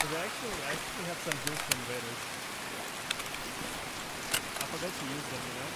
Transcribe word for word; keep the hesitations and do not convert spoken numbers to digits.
we actually, I actually have some juice invaders. I forgot to use them, you know?